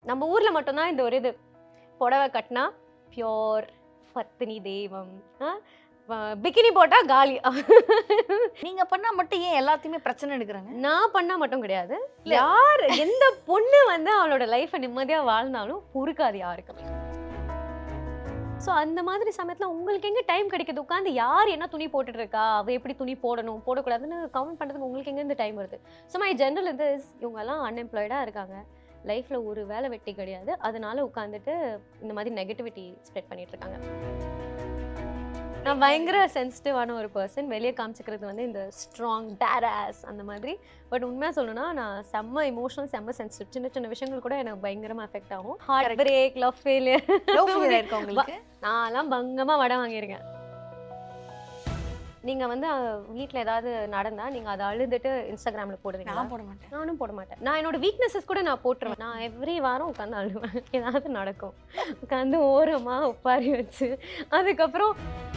நம்ம ஊர்ல மட்டும் தான் இந்த ஒரு இது புடவை கட்டினா பியோர் பத்தினி தெய்வம், பிகினி போட்டா காலி. நீங்க பண்ணா மட்டும் ஏன் எல்லாத்தையுமே பிரச்சனை எடுக்கிறாங்க? நான் பண்ணா மட்டும் கிடையாது, யார் எந்த பொண்ணு வந்து அவளோட லைஃபை நிம்மதியா வாழ்ந்தாலும் பொறுக்காது யாருக்குமே. ஸோ அந்த மாதிரி சமயத்தில் உங்களுக்கு எங்கே டைம் கிடைக்குது உட்காந்து யார் என்ன துணி போட்டுட்டு இருக்கா, அவள் எப்படி துணி போடணும் போடக்கூடாதுன்னு கமெண்ட் பண்ணுறதுக்கு உங்களுக்கு எங்கே இந்த டைம் வருது? ஸோ மை ஜென்ரல் இது இவங்கெல்லாம் அன்எம்ப்ளாய்டாக இருக்காங்க, லைஃப்பில் ஒரு வேலை வெட்டி கிடையாது, அதனால உட்காந்துட்டு இந்த மாதிரி நெகட்டிவிட்டி ஸ்ப்ரெட் பண்ணிட்டு இருக்காங்க. நான் பயங்கர சென்சிட்டிவான ஒரு பர்சன், வெளியே காமிச்சிக்கிறது வந்து இந்த ஸ்ட்ராங் பேராஸ் அந்த மாதிரி. பட் உண்மையாக சொல்லணும்னா நான் செம்ம இமோஷனல், செம்ம சென்சிட்டிவ். சின்ன சின்ன விஷயங்கள் கூட எனக்கு பயங்கரமாக அஃபெக்ட் ஆகும். ஹார்ட் பிரேக், லவ் ஃபெயிலியர், நான்லாம் பங்கமாக வடை வாங்கியிருக்கேன். நீங்கள் வந்து வீட்டில் ஏதாவது நடந்தால் நீங்கள் அதை அழுதுட்டு இன்ஸ்டாகிராமில் போடுவீங்க? நான் போட மாட்டேன். நானும் போட மாட்டேன். நான் என்னோட வீக்னஸஸ் கூட நான் போட்டுருவேன். நான் எவ்ரி வாரம் உட்காந்து அழுவேன், ஏதாவது நடக்கும் உட்காந்து ஓரமாக உட்காரி வச்சு. அதுக்கப்புறம்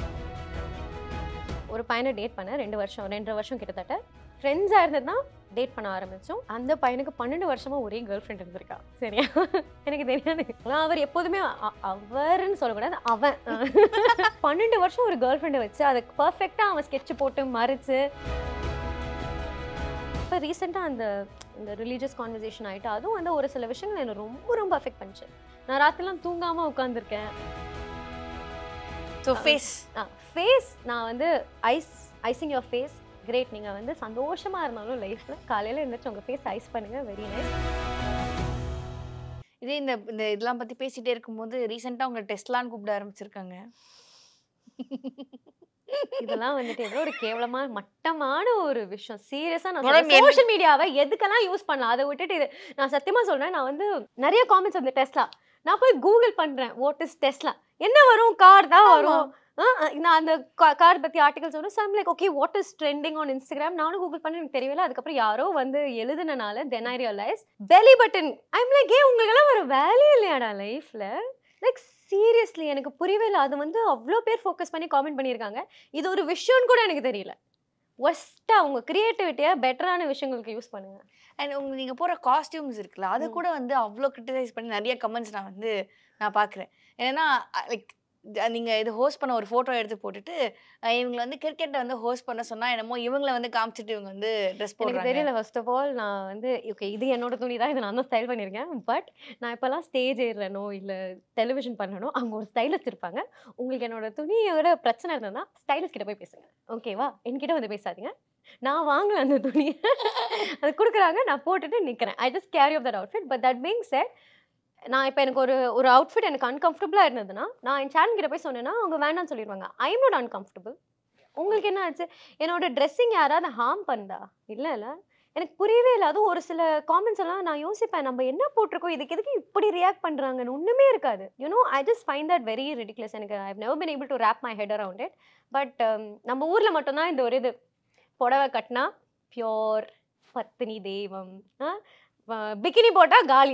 ஒரு பையனை டேட் பண்ண 2.5 வருஷம் கிட்டத்தட்ட ஃப்ரெண்ட்ஸாக இருந்தது தான் டேட் பண்ண ஆரம்பித்தோம். அந்த பையனுக்கு 12 வருஷமா ஒரே கேர்ள் ஃப்ரெண்ட் இருந்திருக்கா. சரியா, எனக்கு தெரியாது. அவர் எப்போதுமே அவர்ன்னு சொல்லக்கூடாது, அவன் 12 வருஷம் ஒரு கேர்ள் ஃப்ரெண்டை வச்சு அதுக்கு பர்ஃபெக்டாக அவன் ஸ்கெட்ச் போட்டு மறைச்சு. இப்போ ரீசெண்டாக இந்த ரிலீஜியஸ் கான்வர்சேஷன் ஆகிட்டு அதுவும் வந்து ஒரு சில விஷயங்கள் என்னை ரொம்ப ரொம்ப அஃபெக்ட் பண்ணிச்சு. நான் ராத்திரிலாம் தூங்காமல் உட்காந்துருக்கேன். ஸோ ஃபேஸ் நான் வந்து ஐசிங் யுவர் ஃபேஸ் கிரேட். நீங்கள் வந்து சந்தோஷமாக இருந்தாலும் லைஃப்பில் காலையில் எழுந்திரிச்சு உங்கள் ஃபேஸ் ஐஸ் பண்ணுங்கள், வெரி நைஸ். இதே இந்த இதெல்லாம் பற்றி பேசிகிட்டே இருக்கும்போது ரீசெண்டாக உங்களை டெஸ்ட்லான்னு கூப்பிட ஆரம்பிச்சிருக்காங்க. இதெல்லாம் வந்துட்டு எவ்வளோ ஒரு கேவலமான மட்டமான ஒரு விஷயம். சீரியஸாக நான் சோஷியல் மீடியாவை எதுக்கெல்லாம் யூஸ் பண்ணலாம், அதை விட்டுட்டு இது நான் சத்தியமாக சொல்கிறேன். நான் வந்து நிறைய காமெண்ட்ஸ் அந்த டெஸ்லா நான் போய் கூகுள் பண்ணுறேன், வாட் இஸ் டெஸ்லா, என்ன வரும், கார் தான் வரும். நான் அந்த கார் பற்றி ஆர்டிகல்ஸ் வரும். Some like okay what is trending on Instagram. நானும் கூகுள் பண்ணி எனக்கு தெரியல. அதுக்கப்புறம் யாரோ வந்து எழுதுனால then I realise belly button. I'm like உங்களுக்கெல்லாம் ஒரு வேலையே இல்லையாடா லைஃப்பில்? லைக் சீரியஸ்லி எனக்கு புரியவே இல்லை. அது வந்து அவ்வளோ பேர் ஃபோக்கஸ் பண்ணி காமெண்ட் பண்ணியிருக்காங்க. இது ஒரு விஷயம்னு கூட எனக்கு தெரியல. ஒஸ்ட்டாக உங்கள் க்ரியேட்டிவிட்டியாக பெட்டரான விஷயங்களுக்கு யூஸ் பண்ணுங்கள். அண்ட் நீங்கள் போகிற காஸ்டியூம்ஸ் இருக்குல்ல, அது கூட வந்து அவ்வளோ கிரிட்டிசைஸ் பண்ணி நிறைய கமெண்ட்ஸ் நான் பார்க்குறேன். ஏன்னா லைக் நீங்கள் இது ஹோஸ்ட் பண்ண ஒரு ஃபோட்டோ எடுத்து போட்டுட்டு இவங்களை வந்து கிரிக்கெட்டை வந்து ஹோஸ்ட் பண்ண சொன்னால் என்னமோ இவங்களை வந்து காமிச்சிட்டு இவங்க வந்து ட்ரெஸ் போடுறாங்க. தெரியல. ஃபர்ஸ்ட் ஆஃப் ஆல் நான் வந்து ஓகே இது என்னோட துணி தான், இதை நான் தான் ஸ்டைல் பண்ணியிருக்கேன். பட் நான் இப்போல்லாம் ஸ்டேஜ் ஏறுறனோ இல்லை டெலிவிஷன் பண்ணனோ அவங்க ஒரு ஸ்டைலிஸ்ட் இருப்பாங்க. உங்களுக்கு என்னோட துணியோட பிரச்சனை இருந்ததுன்னா ஸ்டைலிஸ்ட் கிட்ட போய் பேசுங்க, ஓகேவா? என்கிட்ட வந்து பேசாதீங்க. நான் வாங்கல அந்த துணி, அது கொடுக்குறாங்க, நான் போட்டுட்டு நிற்கிறேன். I just carry off that outfit. But that being said, நான் இப்போ எனக்கு ஒரு அவுட்ஃபிட் எனக்கு அன்கம்ஃபர்டபுளாக இருந்ததுன்னா நான் என் சேனல் கிட்ட போய் சொன்னேன்னா அவங்க வேண்டாம்னு சொல்லிடுவாங்க. I am not uncomfortable. உங்களுக்கு என்ன ஆச்சு? என்னோட ட்ரெஸ்ஸிங் யாராவது ஹார்ம் பண்ணா? இல்லை எனக்கு புரியவே இல்லை. அதுவும் ஒரு சில காமெண்ட்ஸ் எல்லாம் நான் யோசிப்பேன், நம்ம என்ன போட்டிருக்கோம், இதுக்கு எதுக்கு இப்படி ரியாக்ட் பண்ணுறாங்கன்னு ஒன்றுமே இருக்காது. You know I just find that very ridiculous. எனக்கு I have never been able to wrap my head around it. But நம்ம ஊரில் மட்டும்தான் இந்த ஒரு இது புடவை கட்டினா பியோர் பத்தினி தெய்வம், பிகினி போட்டா காலி.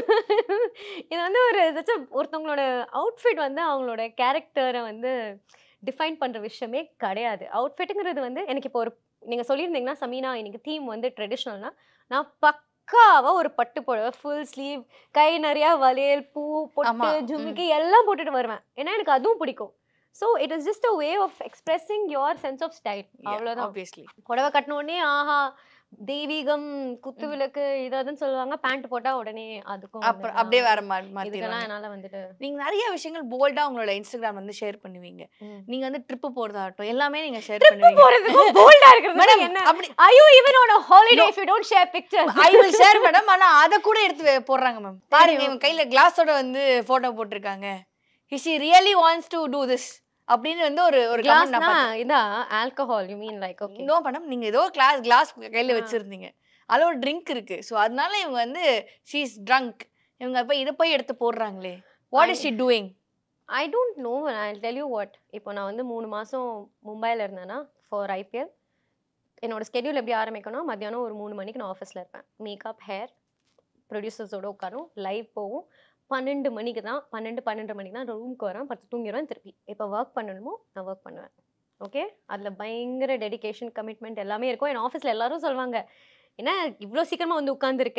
இது வந்து ஒருத்தவங்களோட அவுட்ஃபிட் வந்து அவங்களோட கேரக்டரை வந்து டிஃபைன் பண்ணுற விஷயமே கிடையாது. அவுட்ஃபிட்டுங்கிறது வந்து எனக்கு இப்போ ஒரு நீங்கள் சொல்லியிருந்தீங்கன்னா சமீனா இன்னைக்கு தீம் வந்து ட்ரெடிஷ்னல்னா, நான் பக்காவாக ஒரு பட்டு புடவை ஃபுல் ஸ்லீவ், கை நிறையா வளையல், பூ, பொட்டு, ஜும்கி எல்லாம் போட்டுட்டு வருவேன். ஏன்னா எனக்கு அதுவும் பிடிக்கும். So it is just a way of expressing your sense of style. அவ்வளோதான். ஆப்வியஸ்லி புடவை கட்டின உடனே ஆஹா தெய்வீகம், குத்து விளக்கு இதுன்னு சொல்லுவாங்க. பேண்ட் போட்டா உடனே அதுக்கும் அப்படியே வேற இதுக்கெல்லாம் என்னால வந்துட்டு. நீங்க நிறைய விஷயங்கள் போல்டா உங்களோட இன்ஸ்டாகிராம் வந்து ஷேர் பண்ணுவீங்க. நீங்க வந்து ட்ரிப் போறதாகட்டும் எல்லாமே நீங்க ஷேர் பண்ணுவீங்க. போறதுக்கு போல்டா இருக்குது என்ன? Are you even on a holiday if you don't share pictures? I will share madam. ஆனா அத கூட எடுத்து போடுறாங்க மேம். பாருங்க இவங்க கையில கிளாஸோட வந்து போட்டோ போட்டுருக்காங்க. He really wants to do this அப்படின்னு வந்து ஒரு கமெண்ட் நான் பார்த்தேன். இதா alcohol you mean like okay. No madam, நீங்க ஏதோ கிளாஸ் கையில வச்சிருந்தீங்க, அதுல ஒரு ட்ரிங்க் இருக்கு. ஸோ அதனால இவங்க வந்து she is drunk. இவங்க போய் இதை போய் எடுத்து போடுறாங்களே. What is she doing? I don't know. I'll tell you what. இப்போ நான் வந்து 3 மாசம் மும்பைல இருந்தேன்னா ஃபார் IPL என்னோட ஸ்கெடியூல் எப்படி ஆரம்பிக்கணும், மத்தியானம் ஒரு 3 மணிக்கு நான் ஆஃபீஸில் இருப்பேன். மேக்கப், ஹேர், ப்ரொடியூசர்ஸோட உட்காரும், லைவ் போகும். 12 மணிக்கு தான் 12:30 மணிக்கு தான் ரூமுக்கு வரேன், பத்து தூங்கிடுவேன். திருப்பி இப்போ ஒர்க் பண்ணணுமோ நான் ஒர்க் பண்ணுவேன். ஓகே, அதில் பயங்கர டெடிகேஷன், கமிட்மெண்ட் எல்லாமே இருக்கும். என் ஆஃபீஸில் எல்லாரும் சொல்லுவாங்க, என்ன இவ்வளோ சீக்கிரமாக வந்து உட்காந்துருக்க,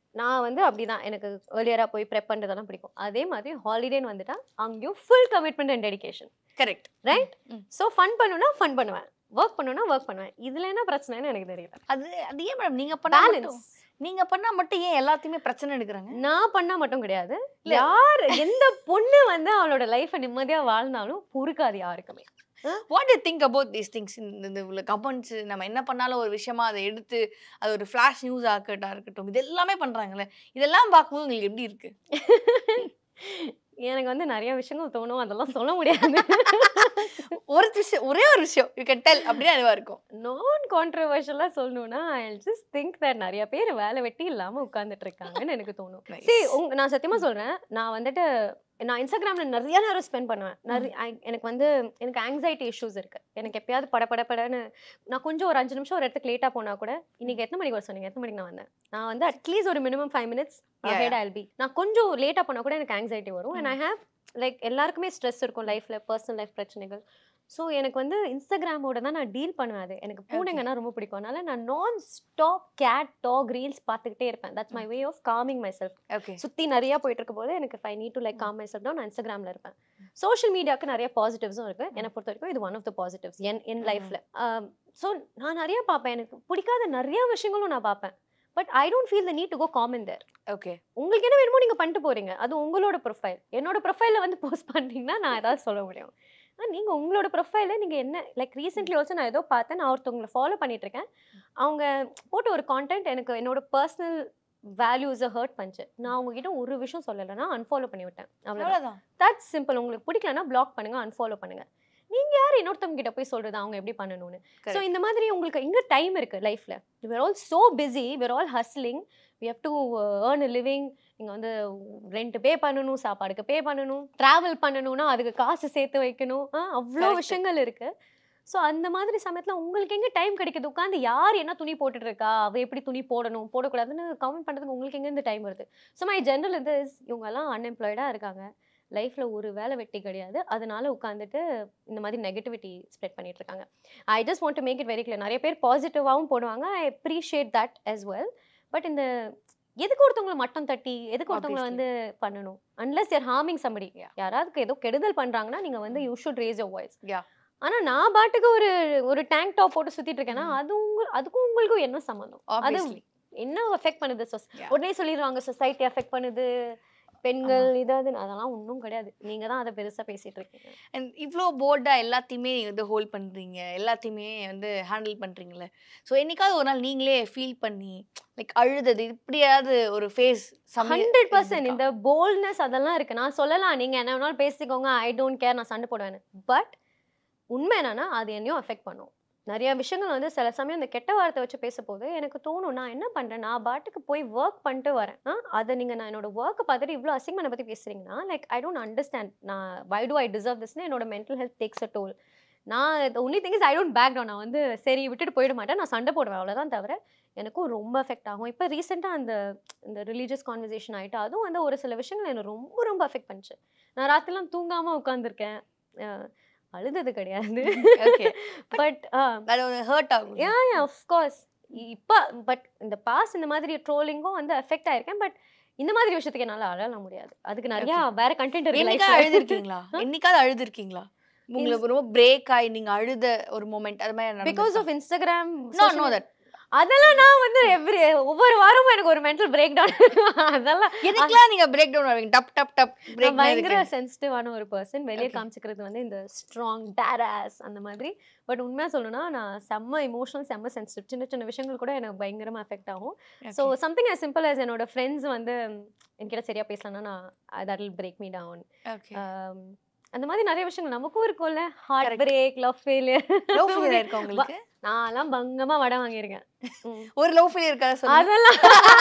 நான் வந்து அப்படிதான் எனக்கு ஏர்லியரா போய் ப்ரெப் பண்றதெல்லாம் பிடிக்கும். அதே மாதிரி ஹாலிடேன்னு வந்துட்டா அங்கேயும் full commitment and dedication. Correct. Right? So fun பண்ணுனா ஃபன் பண்ணுவேன். ஒர்க் பண்ணுனா ஒர்க் பண்ணுவேன். இதுல என்ன பிரச்சனைன்னு எனக்கு தெரியல. அது அது ஏன் மேடம் நீங்க பண்ணா மட்டும் பேலன்ஸ். நீங்க பண்ணா மட்டும் ஏன் எல்லாத்தையுமே பிரச்சனை எடுக்குறாங்க? நான் பண்ணா மட்டும் கிடையாது. யார் எந்த பொண்ணு வந்து அவளோட லைஃபை நிம்மதியா வாழ்ந்தாலும் பொறுக்காது யாருக்குமே. What you think about these things? இந்த உள்ள கமெண்ட்ஸ் நம்ம என்ன பண்ணாலும் ஒரு விஷயமா அதை எடுத்து அது ஒரு ஃபிளாஷ் நியூஸ் இருக்கட்டும், இது எல்லாமே பண்றாங்கல்ல, இதெல்லாம் பார்க்கும்போது உங்களுக்கு எப்படி இருக்கு? எனக்கு வந்து நிறைய விஷயங்கள் தோணும். அதெல்லாம் சொல்ல முடியாது. ஒரே ஒரு விஷயம் யூ கேன் டெல் அப்படியே அதுவா இருக்கும். நான் கான்ட்ரோவர்ஷியலா சொல்லணும்னா ஐ ஜஸ்ட் திங்க் தட் நிறைய பேர் வேலை வெட்டி இல்லாம உட்கார்ந்துட்டு இருக்காங்கன்னு எனக்கு தோணும். Nice. See, நான் சத்தியமா சொல்றேன். நான் வந்துட்டு நான் இன்ஸ்டாகிராம்ல நிறைய நேரம் ஸ்பெண்ட் பண்ணுவேன். எனக்கு வந்து எனக்கு ஆங்ஸைட்டி இஷ்யூஸ் இருக்கு. எனக்கு எப்பயாவது படன்னு நான் கொஞ்சம் ஒரு 5 நிமிஷம் ஒரு இடத்துக்கு லேட்டா போனா கூட இன்னைக்கு எத்தனை மணிக்கு வர சொன்னீங்க, எத்தனை மணிக்கு நான் வந்தேன், நான் வந்து அட்லீஸ்ட் ஒரு minimum 5 minutes ahead I'll be. நான் கொஞ்சம் லேட்டா போனா கூட எனக்கு ஆங்ஸைட்டி வரும். அண்ட் ஐ ஹேவ் லைக் எல்லாருக்குமே ஸ்ட்ரெஸ் இருக்கும் லைஃப்ல, பர்சனல் லைஃப் பிரச்சனைகள். ஸோ எனக்கு வந்து இன்ஸ்டாகிராமோட தான் நான் டீல் பண்ணுவேன். அது எனக்கு பூனைங்கன்னா ரொம்ப பிடிக்கும். அதனால நான் நான் ஸ்டாப் கேட் டாக் ரீல்ஸ் பார்த்துக்கிட்டே இருப்பேன். That's my way of calming myself. Okay. சுற்றி நிறையா போயிட்டு இருக்கும் போது எனக்கு I need to like calm myself தான். நான் இன்ஸ்டாகிராமில் இருப்பேன். சோஷியல் மீடியாவுக்கு நிறைய பாசிட்டிவ்ஸும் இருக்கு. என்னை பொறுத்த வரைக்கும் இது ஒன் ஆஃப் த பாசிட்டிவ்ஸ் என் லைஃப்ல. ஸோ நான் நிறைய பார்ப்பேன். எனக்கு பிடிக்காத நிறைய விஷயங்களும் நான் பார்ப்பேன். But I don't feel the need to go comment there. Okay. உங்களுக்கு என்ன வேணுமோ நீங்க பண்ணிட்டு போறீங்க. அது உங்களோட ப்ரொஃபைல். என்னோட ப்ரொஃபைல வந்து போஸ்ட் பண்ணிட்டீங்கன்னா நான் ஏதாவது சொல்ல முடியும். நீங்க உங்களோட ப்ரொஃபைல நீங்க என்ன லைக் ரீசென்ட்லி ஆல்சோ நான் ஏதோ பார்த்தேன். நான் ஒருத்தவங்களை ஃபாலோ பண்ணிட்டு இருக்கேன். அவங்க போட்ட ஒரு கான்டென்ட் எனக்கு என்னோட பர்சனல் வேல்யூஸை ஹர்ட் பண்ணிச்சு. நான் உங்ககிட்ட ஒரு விஷயம் சொல்லலைன்னா அன்ஃபாலோ பண்ணி விட்டேன். அவ்வளோதான். That's simple. உங்களுக்கு பிடிக்கலன்னா பிளாக் பண்ணுங்க, அன்ஃபாலோ பண்ணுங்க. நீங்க யார் இன்னொருத்தவங்க கிட்ட போய் சொல்றது அவங்க எப்படி பண்ணணும்னு? ஸோ இந்த மாதிரி உங்களுக்கு எங்க டைம் இருக்கு லைஃப்ல? we're all so busy, we're all hustling, we have to earn a living. நீங்க வந்து ரெண்ட் பே பண்ணணும், சாப்பாடுக்கு பே பண்ணணும், டிராவல் பண்ணணும்னா அதுக்கு காசு சேர்த்து வைக்கணும். அவ்வளோ விஷயங்கள் இருக்கு. ஸோ அந்த மாதிரி சமயத்துல உங்களுக்கு எங்க டைம் கிடைக்குது? உட்காந்து யார் என்ன துணி போட்டுட்டு இருக்கா, அவ எப்படி துணி போடணும் போடக்கூடாதுன்னு கமெண்ட் பண்றதுக்கு உங்களுக்கு எங்க இருந்து டைம் வருது? ஸோ மை ஜெனரல் இது இவங்க எல்லாம் அன்எம்ப்ளாய்டா இருக்காங்க. லைஃப்ல ஒரு வேலை வெட்டி கிடையாது. அதனால உட்காந்துட்டு இந்த மாதிரி நெகட்டிவிட்டி ஸ்ப்ரெட் பண்ணிட்டு இருக்காங்க. I just want to make it very clear. நிறைய பேர் பாசிட்டிவாகவும் போடுவாங்க. I appreciate that as well. But இந்த எதுக்கு ஒருத்தவங்களை மட்டம் தட்டி எதுக்கு ஒருத்தவங்களை வந்து பண்ணணும்? Unless you're harming somebody. யாராவது ஏதோ கெடுதல் பண்றாங்கன்னா நீங்க வந்து you should raise your voice. ஆனா நான் பாட்டுக்கு ஒரு டேங்க் டாப் போட்டு சுத்திட்டு இருக்கேன்னா அதுக்கும் உங்களுக்கும் என்ன சம்பந்தம்? அது என்ன அஃபெக்ட் பண்ணுது? உடனே சொல்லிடுவாங்க சொசைட்டி அஃபெக்ட் பண்ணுது, பெண்கள் இதாவது. அதெல்லாம் ஒன்றும் கிடையாது. நீங்க தான் அதை பெருசா பேசிட்டு இருக்கீங்க. அண்ட் இவ்வளோ போர்டா எல்லாத்தையுமே வந்து ஹோல்ட் பண்றீங்க, எல்லாத்தையுமே வந்து ஹேண்டில் பண்றீங்களே. ஸோ என்னைக்காவது ஒரு நாள் நீங்களே ஃபீல் பண்ணி லைக் அழுதது இப்படியாவது ஒரு ஃபேஸ்? 100% இந்த போல்ட்னஸ் அதெல்லாம் இருக்கு. நான் சொல்லலாம் நீங்க என்ன வேணாலும் பேசிக்கோங்க, ஐ டோன்ட் கேர், நான் சண்டை போடுவேன். பட் உண்மை என்னன்னா அது என்னையும் அஃபெக்ட் பண்ணும். நிறைய விஷயங்கள் வந்து சில சமயம் இந்த கெட்ட வார்த்தை வச்சு பேசும்போது எனக்கு தோணும், நான் என்ன பண்றேன், நான் பாட்டுக்கு போய் ஒர்க் பண்ணிட்டு வரேன். அதை நீங்க நான் என்னோட ஒர்க்கை பார்த்துட்டு இவ்வளோ அசிங்கமான பத்தி பேசுறீங்கன்னா லைக் ஐ டோன்ட் அண்டர்ஸ்டாண்ட். நான் வை டு ஐ டிசர்வ் திஸ்னு என்னோட mental health takes a toll. நான் only thing is I don't back down. நான் வந்து சரி விட்டுட்டு போயிட மாட்டேன், நான் சண்டை போடுவேன், அவ்வளோதான். தவிர எனக்கும் ரொம்ப அஃபெக்ட் ஆகும். இப்போ ரீசெண்டாக இந்த ரிலீஜியஸ் கான்வர்சேஷன் ஆகிட்டு அதுவும் வந்து ஒரு சில விஷயங்கள் எனக்கு ரொம்ப ரொம்ப அஃபெக்ட் பண்ணிச்சு. நான் ராத்திரிலாம் தூங்காமல் உட்காந்துருக்கேன். அழுதது கிடையாது. பட் அது ஒரு ஹர்ட் ஆகும். Of course. இப்போ பட் இந்த பாஸ் இந்த மாதிரி ட்ரோலிங்கும் வந்து அஃபெக்ட் ஆயிருக்கேன். பட் இந்த மாதிரி விஷயத்துக்கு என்னால அழலாம் முடியாது. அதுக்கு நிறைய வேற கண்டென்ட் இருக்கு. என்னைக்காவது அழுதுருக்கீங்களா? என்னைக்காவது அழுதுருக்கீங்களா? உங்களுக்கு ரொம்ப பிரேக் ஆகி நீங்க அழுத ஒரு மொமெண்ட் அது மாதிரி? Because of Instagram. No that. அதெல்லாம் நான் வந்து ஒவ்வொரு வாரமும் எனக்கு ஒரு மென்டல் பிரேக் டவுன். அதெல்லாம் எதுக்குலாம் நீங்க பிரேக் டவுன் ஆவீங்க? டப் டப் டப் பிரேக். பயங்கர சென்சிட்டிவான ஒரு பர்சன். வெளியே காமிச்சிக்கிறது வந்து இந்த ஸ்ட்ராங் டேராஸ் அந்த மாதிரி. பட் உண்மையா சொல்லணும்னா நான் செம்ம இமோஷனல், செம்ம சென்சிட்டிவ். சின்ன சின்ன விஷயங்கள் கூட எனக்கு பயங்கரமா அஃபெக்ட் ஆகும். So something as simple as என்னோட ஃப்ரெண்ட்ஸ் வந்து என்கிட்ட சரியா பேசலன்னா நான் that will break me down. அந்த மாதிரி நிறைய விஷயங்கள் நமக்கும் இருக்கும்ல. Heart break, love failure. Love failure இருக்கா உங்களுக்கு? நான்லாம் பங்கமா வடை வாங்கியிருக்கேன். ஒரு லவ் ஃபெயிலியர் இருக்கா சொல்லுங்க? அதெல்லாம்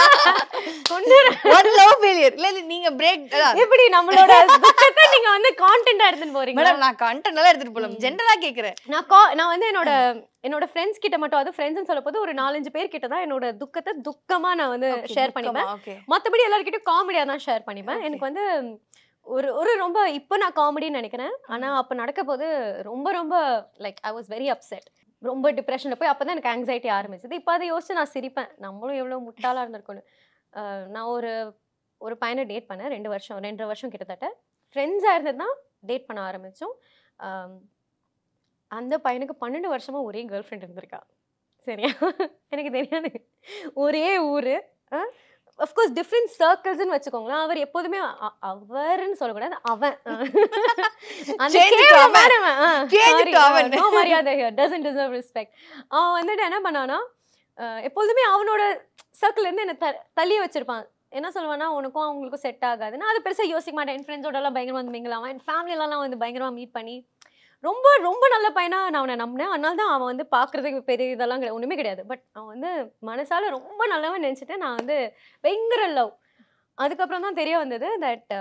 ஒரு லவ் ஃபெயிலியர் இல்ல நீங்க பிரேக் எப்படி நம்மளோட துக்கத்தை நீங்க வந்து கான்டென்ட்டா எடுத்துட்டு போறீங்க? மேடம் நான் கான்டென்ட் எல்லாம் எடுத்துட்டு போலாம், ஜெனரலா கேக்குறேன். நான் வந்து என்னோட ஃப்ரெண்ட்ஸ் கிட்ட மட்டும், அது ஃப்ரெண்ட்ஸ்னு சொல்ல போது ஒரு 4-5 பேர் கிட்ட தான் என்னோட துக்கத்தை துக்கமா நான் வந்து ஷேர் பண்ணிப்பேன். மத்தபடி எல்லார்கிட்டயும் காமெடியா தான் ஷேர் பண்ணிப்பேன். எனக்கு வந்து ஒரு ரொம்ப இப்போ நான் காமெடின்னு நினைக்கிறேன். ஆனா அப்ப நடக்க போது ரொம்ப ரொம்ப like I was very upset. ரொம்ப டிப்ரெஷன்ல போய் அப்பதான் எனக்கு ஆங்ஸைட்டி ஆரம்பிச்சது. இப்போ அதை யோசிச்சு நான் சிரிப்பேன். நம்மளும் எவ்வளவு முட்டாளா இருந்திருக்கோன்னு. நான் ஒரு ஒரு பையனை டேட் பண்ணேன் 2.5 வருஷம் கிட்டத்தட்ட. ஃப்ரெண்ட்ஸா இருந்து தான் டேட் பண்ண ஆரம்பிச்சோம். அம் அந்த பையனுக்கு 12 வருஷமா ஒரே கேர்ள் ஃப்ரெண்ட் இருந்திருக்கா. சரியா? எனக்கு தெரியாது. ஒரே ஊரு. அ அஃப்கோர்ஸ் டிஃபரெண்ட் சர்க்கிள்ஸ்ன்னு வச்சுக்கோங்களேன். அவர் எப்போதுமே அவர்ன்னு சொல்லக்கூடாது. அவன். அந்த Change to கேவலமானவன். Change sorry. to அவன். நோ மரியாதை ஹியர். Doesn't deserve respect. அவன் வந்துட்டு என்ன பண்ணான்னா, எப்பொழுதுமே அவனோட சர்க்கிள்ல இருந்து என்ன தள்ளி வச்சிருப்பான். என்ன சொல்லுவான்னா, உனக்கும் அவங்களுக்கும் செட் ஆகாது. நான் அத பெருசா யோசிக்க மாட்டேன். என் ஃப்ரெண்ட்ஸோடலாம் பயங்கரமா வந்து மிங்கிள் ஆவான். என் ஃபேமிலிலலாம் வந்து பயங்கரமா மீட் பண்ணி, ரொம்ப ரொம்ப நல்ல பையனா நான் அவன நம்பினேன். அதனால தான் அவன் வந்து பார்க்கறதுக்கு பெரிய இதெல்லாம் ஒண்ணுமே கிடையாது. பட் அவன் வந்து மனசால ரொம்ப நல்லவன்னு நெனச்சுட்டு நான் வந்து பயங்கர லவ். அதுக்கப்புறம் தான் தெரிய வந்தது that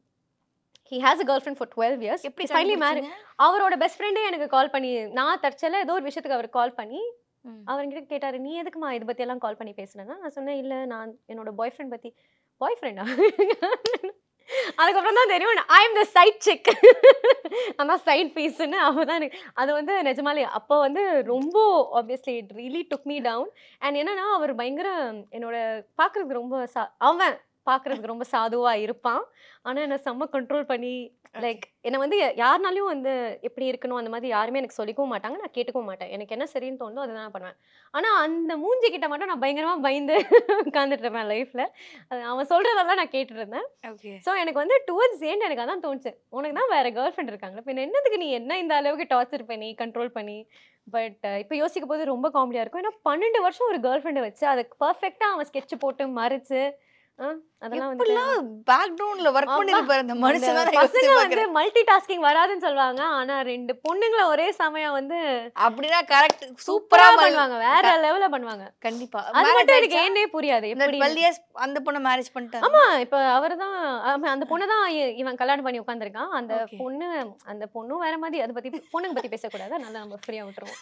he has a girlfriend for 12 years. எப்படி இஸ் ஃபைனலி மேரிட். அவரோட பெஸ்ட் ஃப்ரெண்டே எனக்கு கால் பண்ணி, நான் தற்செயலா ஏதோ ஒரு விஷயத்துக்கு அவர் கால் பண்ணி அவர்கிட்ட கேட்டாரு, நீ எதுக்குமா இதை பத்தி எல்லாம் கால் பண்ணி பேசுனேன்னா, நான் சொன்னேன் இல்ல நான் என்னோட பாய் ஃப்ரெண்ட் பத்தி. பாய் ஃப்ரெண்டா? அதுக்கப்புறம் தான் தெரியும் I am the side chick. அதான் சைட் பீஸ்ன்னு. அவதான் எனக்கு அது வந்து நிஜமாலே அப்போ வந்து ரொம்ப obviously it really took me down. And என்னன்னா அவர் பயங்கர என்னோட பார்க்கறதுக்கு ரொம்ப அவன் பார்க்கறதுக்கு ரொம்ப சாதுவா இருப்பான். ஆனா என்ன செம்ம கண்ட்ரோல் பண்ணி லைக் என்ன வந்து யாருனாலையும் வந்து எப்படி இருக்கணும் அந்த மாதிரி யாருமே எனக்கு சொல்லிக்கவும் மாட்டாங்க. நான் கேட்டுக்கவும் மாட்டேன். எனக்கு என்ன சரின்னு தோணுதோ அதை நான் பண்ணுவேன். ஆனா அந்த மூஞ்சி கிட்ட மட்டும் நான் பயங்கரமா பயந்து உட்கார்ந்துட்டு இருப்பேன் லைஃப்ல. அவன் சொல்றதெல்லாம் நான் கேட்டுட்டு இருந்தேன். ஓகே. ஸோ எனக்கு வந்து டுவர்ட்ஸ் எண்ட் எனக்கு அதான் தோணுச்சு, உனக்கு தான் வேற கேர்ள் ஃப்ரெண்ட் இருக்காங்க, இப்போ என்னதுக்கு நீ என்ன இந்த அளவுக்கு டார்ச்சர் பண்ணி கண்ட்ரோல் பண்ணி. பட் இப்போ யோசிக்கும் போது ரொம்ப காமெடியா இருக்கும். ஏன்னா 12 வருஷம் ஒரு கேர்ள் ஃப்ரெண்டை வச்சு அதுக்கு பர்ஃபெக்டா அவன் ஸ்கெட்ச் போட்டு மறைச்சு அதெல்லாம் வந்து எப்படிலாம் பேக்ரவுண்ட்ல ஒர்க் பண்ணிருப்பாரு அந்த மனுஷன். பசங்க வந்து மல்டி டாஸ்கிங் வராதுன்னு சொல்லுவாங்க. ஆனா 2 பொண்ணுங்களை ஒரே சமயம் வந்து அப்படின்னா கரெக்ட் சூப்பரா சூப்பரா பண்ணுவாங்க. வேற லெவல்ல பண்ணுவாங்க. கண்டிப்பா. அது மட்டும் எனக்கு ஏன்னே புரியாது. இந்த எப்படி 12 இயர்ஸ் அந்த பொண்ண மேரேஜ் பண்ணிட்டாரு. ஆமா இப்ப அவர்தான் அந்த பொண்ணை தான் இவன் கல்யாணம் பண்ணி உட்கார்ந்திருக்கான். அந்த Okay. பொண்ணு அந்த பொண்ணும் வேற மாதிரி. அதை பத்தி பொண்ணுங்க பத்தி பேசக்கூடாது. அதனால நம்ம ஃப்ரீயா விட்டுருவோம்.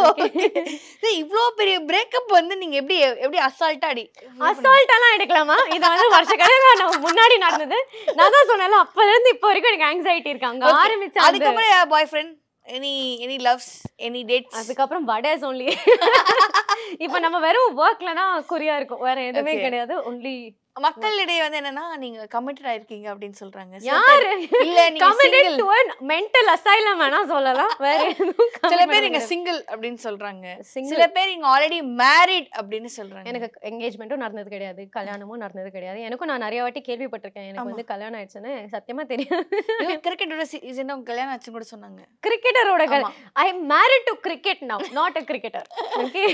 இவ்ளோ பெரிய பிரேக்கப் வந்து நீங்க எப்படி எப்படி அசால்ட்டா அடி அசால்ட்டாலாம் எடுக்கலாமா? இது வந்து வருஷக்கணக்கில் நம்ம முன்னாடி நடந்தது. நான் தான் சொன்னேன்ல, அப்பல இருந்து இப்போ வரைக்கும் எனக்கு ஆங்ஸைட்டி இருக்கு. அங்க ஆரம்பிச்ச அதுக்கப்புறம் boyfriend any loves any dates? அதுக்கப்புறம் வடேஸ் ஒன்லி. இப்ப நம்ம வெறும் ஒர்க்ல தான் குறியா இருக்கும். வேற எதுவுமே கிடையாது. ஒன்லி மக்களிடையே வந்து என்னன்னா நீங்க கமிட்டட் ஆயிருக்கீங்க அப்படின்னு சொல்றாங்க. யாரு இல்ல நீங்க committed single. To a mental asylum வேணா சொல்லலாம். வேற எதுவும் சில பேர் நீங்க சிங்கிள் அப்படின்னு சொல்றாங்க. சில பேர் நீங்க ஆல்ரெடி மேரிட் அப்படின்னு சொல்றாங்க. எனக்கு என்கேஜ்மெண்ட்டும் நடந்தது கிடையாது, கல்யாணமும் நடந்தது கிடையாது. எனக்கும் நான் நிறைய வாட்டி கேள்விப்பட்டிருக்கேன் எனக்கு வந்து கல்யாணம் ஆயிடுச்சுன்னு. எனக்கு சத்தியமா தெரியாது. கிரிக்கெட்டோட சீசன்ல உங்க கல்யாணம் ஆச்சுன்னு கூட சொன்னாங்க. கிரிக்கெட்டரோட I am married to cricket now, not a cricketer. Okay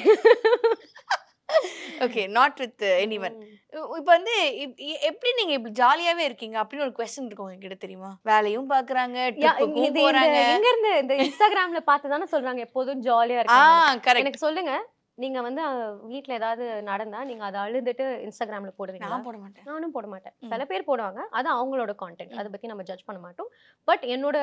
okay, not with anyone. இப்போ வந்து எப்படி நீங்க இப்படி ஜாலியாவே இருக்கீங்க அப்படின்னு ஒரு क्वेश्चन இருக்கு உங்ககிட்ட தெரியுமா? வேலையும் பாக்குறாங்க, ட்ரிப்புக்கும் போறாங்க. எங்க இருந்து இந்த இன்ஸ்டாகிராம்ல பார்த்து தானே சொல்றாங்க எப்போதும் ஜாலியா இருக்காங்க. கரெக்ட். எனக்கு சொல்லுங்க, நீங்க வந்து வீட்ல ஏதாவது நடந்தா நீங்க அதை அழுதுட்டு இன்ஸ்டாகிராம்ல போடுவீங்களா? நான் போட மாட்டேன். நானும் போட மாட்டேன். சில பேர் போடுவாங்க. அது அவங்களோட கான்டென்ட். அதை பத்தி நம்ம ஜட்ஜ் பண்ண மாட்டோம். பட்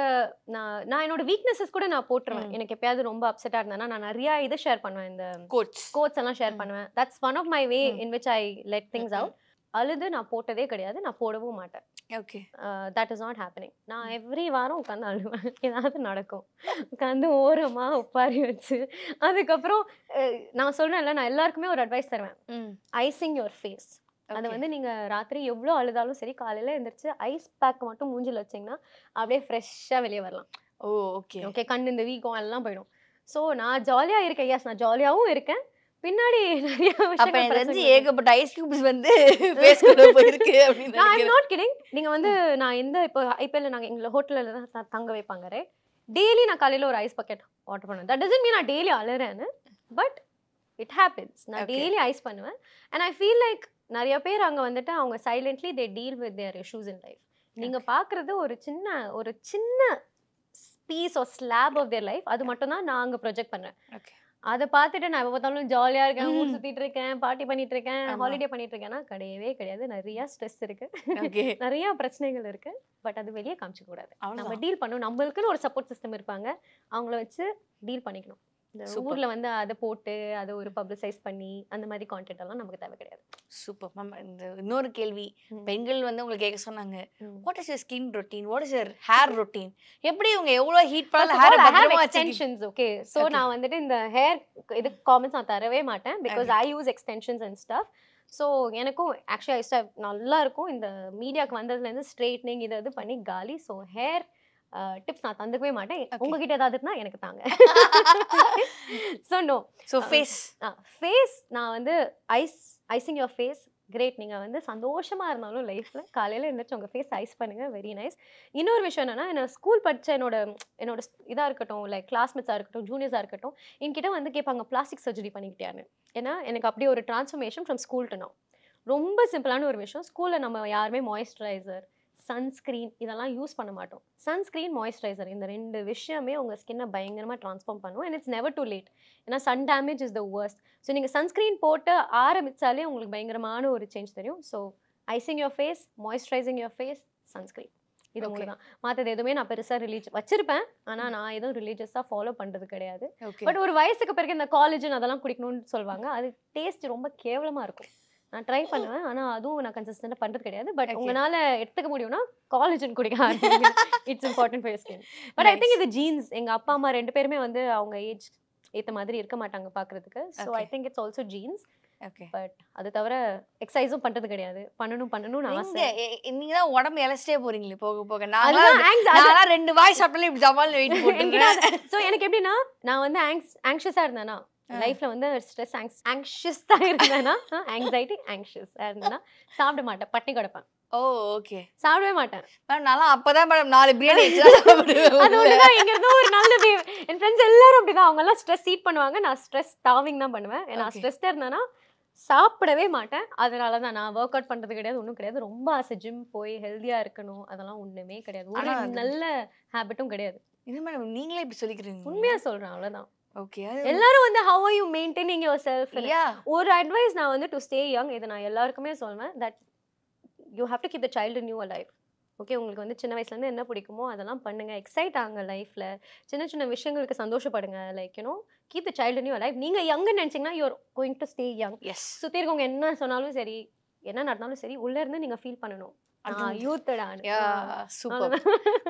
நான் என்னோட வீக்னஸஸ் கூட நான் போட்டுருவேன். எனக்கு எப்பயாவது ரொம்ப அப்செட்டா இருந்தேன்னா நான் நிறைய இதை ஷேர் பண்ணுவேன். இந்த கோட்ஸ் எல்லாம் ஷேர் பண்ணுவேன். That's one of my way in which I let things out. அழுது நான் போட்டதே கிடையாது. நான் போடவும் மாட்டேன். Okay, that is not happening. நான் எவ்ரி வாரம் உட்காந்து அழுவேன். ஏதாவது நடக்கும். உட்காந்து ஓரமா உட்காரி வச்சு அதுக்கப்புறம் நான் சொல்றேன்ல, நான் எல்லாருக்குமே ஒரு அட்வைஸ் தருவேன். Icing your face. அது வந்து நீங்க ராத்திரி எவ்வளோ அழுதாலும் சரி, காலையில எந்திரிச்சு ஐஸ் பேக் மட்டும் மூஞ்சில வச்சீங்கன்னா அப்படியே ஃப்ரெஷ்ஷா வெளியே வரலாம். ஓ ஓகே ஓகே, கண்ணு இந்த வீக்கம் எல்லாம் போயிடும். ஸோ நான் ஜாலியா இருக்கேன். எஸ், நான் ஜாலியாவும் இருக்கேன். பின்னாடி நிறைய விஷயங்கள் ஏகப்பட்ட ஐஸ் கியூப்ஸ் வந்து ஃபேஸ்க்குள்ள போயிருக்கு அப்படின்னு நான் ஐம் நாட் கிடிங். நீங்க வந்து நான் இப்போ ஐபிஎல்ல நாங்க எங்க ஹோட்டல்ல தான் தங்க வைப்பாங்க. ரைட், டெய்லி நான் காலையில ஒரு ஐஸ் பக்கெட் ஆர்டர் பண்ணுவேன். தட் டசன்ட் மீன் நான் டெய்லி அழுறேன்னு. But it happens. நான் டெய்லி ஐஸ் பண்ணுவேன். அண்ட் ஐ ஃபீல் லைக் நிறைய பேர் அங்க வந்துட்டு அவங்க silently they deal with their issues in life. நீங்க பாக்குறது ஒரு சின்ன piece or slab of their life. அது மட்டும் தான் நான் அங்க ப்ரொஜெக்ட் பண்றேன். அதை பார்த்துட்டு நான் எப்போ பார்த்தாலும் ஜாலியா இருக்கேன், ஊர் சுத்திட்டு இருக்கேன், பார்ட்டி பண்ணிட்டு இருக்கேன், ஹாலிடே பண்ணிட்டு இருக்கேன்னா கிடையவே கிடையாது. நிறைய ஸ்ட்ரெஸ் இருக்கு, நிறைய பிரச்சனைகள் இருக்கு. பட் அது வெளியே காமிச்சிக்க கூடாது. நம்ம டீல் பண்ணணும். நம்மளுக்குன்னு ஒரு சப்போர்ட் சிஸ்டம் இருப்பாங்க. அவங்கள வச்சு டீல் பண்ணிக்கணும். இந்த ஊர்ல வந்து அதை போட்டு அதை ஒரு பப்ளிசைஸ் பண்ணி அந்த மாதிரி கான்டென்ட் எல்லாம் நமக்கு தேவை கிடையாது. Super ma'am. இந்த இன்னொரு கேள்வி பெண்கள் வந்து உங்களுக்கு கேட்க சொன்னாங்க, what is your skin routine, what is your hair routine? எப்படி உங்க எவ்வளவு ஹீட் பண்ணாலும் ஹேர் பத்திரமா எக்ஸ்டென்ஷன்ஸ்? ஓகே, சோ நான் வந்துட்டு இந்த ஹேர் இது காமெண்ட்ஸ் நான் தரவே மாட்டேன். Because I use extensions and stuff. So எனக்கும் ஆக்சுவலி நல்லா இருக்கும் இந்த மீடியாவுக்கு வந்ததுலேருந்து ஸ்ட்ரெயிட்னிங் இதை இது பண்ணி காலி. ஸோ ஹேர் டிப்ஸ் நான் தந்துக்கவே மாட்டேன். Okay. உங்ககிட்ட ஏதாவது இருந்தா எனக்கு தாங்க. So no. So face face நான் வந்து ஐசிங் யுவர் ஃபேஸ் கிரேட். நீங்கள் வந்து சந்தோஷமாக இருந்தாலும் லைஃப்பில் காலையில் எழுந்திரிச்சு உங்கள் ஃபேஸ் ஐஸ் பண்ணுங்கள், வெரி நைஸ். இன்னொரு விஷயம் என்னென்னா, நான் ஸ்கூல் படித்த என்னோட இதாக இருக்கட்டும், லைக் கிளாஸ்மேட்ஸாக இருக்கட்டும், ஜூனியர்ஸாக இருக்கட்டும், என்கிட்ட வந்து கேட்பாங்க பிளாஸ்டிக் சர்ஜரி பண்ணிக்கிட்டியான்னு. ஏன்னா எனக்கு அப்படியே ஒரு transformation from school to now. ரொம்ப சிம்பிளான ஒரு விஷயம். ஸ்கூலில் நம்ம யாருமே மாய்ஸ்சரைசர், சன்ஸ்க்ரீன் இதெல்லாம் யூஸ் பண்ண மாட்டோம். சன்ஸ்க்ரீன், மாய்ஸ்சரைசர் இந்த 2 விஷயமே உங்கள் ஸ்கின்னை பயங்கரமாக ட்ரான்ஸ்ஃபார்ம் பண்ணுவோம். And it's never too late. ஏன்னா sun damage is the worst. So நீங்கள் சன்ஸ்க்ரீன் போட்டு ஆரம்பித்தாலே உங்களுக்கு பயங்கரமான ஒரு சேஞ்ச் தெரியும். So icing your face, moisturising your face, sunscreen இது மூணு தான். மற்றது எதுவுமே நான் பெருசாக வச்சிருப்பேன். ஆனால் நான் எதுவும் ரிலீஜியஸாக ஃபாலோ பண்ணுறது கிடையாது. பட் ஒரு வயசுக்கு பிறகு இந்த காலேஜ் அதெல்லாம் குடிக்கணும்னு சொல்லுவாங்க. அது டேஸ்ட் ரொம்ப கேவலமாக இருக்கும். நான் ட்ரை பண்ணுவேன். ஆனால் அதுவும் நான் கன்சிஸ்டண்டாக பண்ணுறது கிடையாது. பட் உங்களால் எடுத்துக்க முடியும்னா காலேஜன் குடிக்க ஆரம்பிங்க. It's important for your skin. But I think இது ஜீன்ஸ். எங்கள் அப்பா அம்மா 2 பேருமே வந்து அவங்க ஏஜ் ஏற்ற மாதிரி இருக்க மாட்டாங்க பார்க்குறதுக்கு. So I think it's also genes. But அது தவிர எக்ஸசைஸும் பண்ணுறது கிடையாது. பண்ணணும்னு ஆசை. நீங்க தான் உடம்பு இழைச்சிட்டே போறீங்களே போக போக. நான் 2 வாய் சாப்பிட்டாலே இப்படி ஜமால் வெயிட் போட்டுறேன். ஸோ எனக்கு எப்படின்னா, நான் வந்து ஆங்ஷியஸாக இருந்தேனா லைஃப்ல வந்து ஸ்ட்ரெஸ் ஆங்ஷியஸ் தான் இருந்தேன்னா, ஆங்ஸைட்டி ஆங்ஷியஸாக இருந்தேன்னா சாப்பிட மாட்டேன், பட்டினி கிடப்பேன். ஓ ஓகே. சாப்பிடவே மாட்டேன் மேம். நான்லாம் அப்பதான் மேடம் 4 பிரியாணி அது ஒண்ணுதான் இங்க இருந்தோ ஒரு நல்ல என் ஃப்ரெண்ட்ஸ் எல்லாரும் அப்படிதான். அவங்க எல்லாம் ஸ்ட்ரெஸ் ஈட் பண்ணுவாங்க. நான் ஸ்ட்ரெஸ் ஸ்டார்விங் தான் பண்ணுவேன். நான் ஸ்ட்ரெஸ்டா இருந்தேன்னா சாப்பிடவே மாட்டேன். அதனால தான் நான் ஒர்க் அவுட் பண்றது கிடையாது, ஒன்றும் கிடையாது. ரொம்ப ஆசை ஜிம் போய் ஹெல்தியா இருக்கணும், அதெல்லாம் ஒண்ணுமே கிடையாது. ஒரு நல்ல ஹேபிட்டும் கிடையாது. இது மேடம் நீங்களே இப்படி சொல்லிக்கிறீங்க. உண்மையா சொல்றேன், அவ்வளவுதான். ஓகே. எல்லாரும் வந்து how are you maintaining yourself? ஒரு அட்வைஸ் நான் வந்து டு ஸ்டே யங், இதை நான் எல்லாருக்குமே சொல்வேன். That you have to keep the child in your life. Okay, உங்களுக்கு வந்து சின்ன வயசுலேருந்து என்ன பிடிக்குமோ அதெல்லாம் பண்ணுங்க. எக்ஸைட் ஆகுங்க லைஃப்பில். சின்ன சின்ன விஷயங்களுக்கு சந்தோஷப்படுங்க. Like you know keep the child in your life. நீங்கள் யங்னு நினச்சிங்கன்னா you're going to stay young. சுற்றி இருக்கவங்க என்ன சொன்னாலும் சரி, என்ன நடந்தாலும் சரி, உள்ளே இருந்து நீங்கள் ஃபீல் பண்ணணும். யூத்தடான்னு. சூப்பர்.